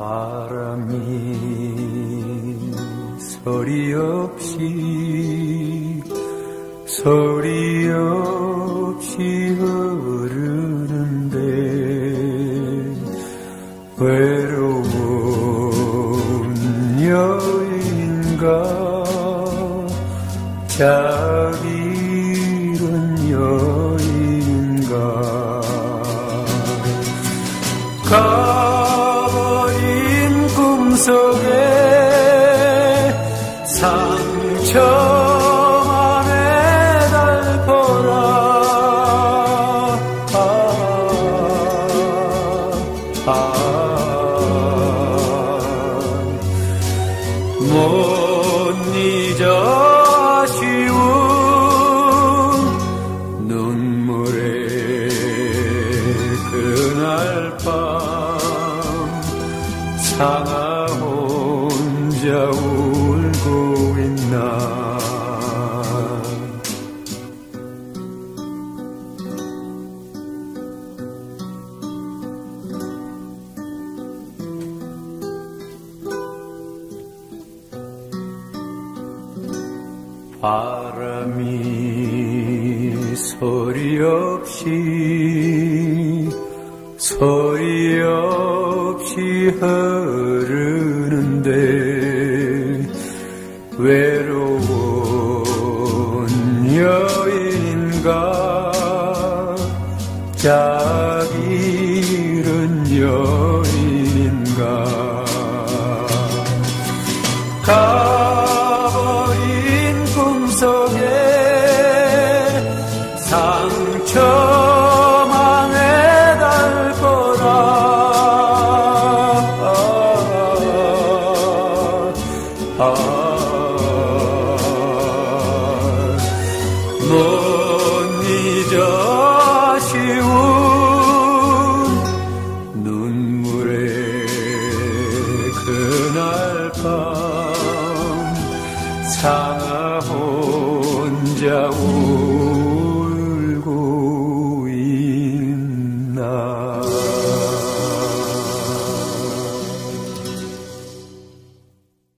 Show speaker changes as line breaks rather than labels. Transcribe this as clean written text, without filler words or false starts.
바람이 소리 없이 흐르는데 외로운 여인가 짝 잃은 여인가 가버린 꿈속에 상처만 매달거라 못 잊어 아쉬운 눈물의 그날 밤 상아 혼자 울고 있나 바람이 소리 없이 흐르는데 외로운 여인가 짝 잃은 여인가 가버린 꿈속에 상처만 매달거라 못 잊어 아쉬운 눈물의 그날 밤 상아 혼자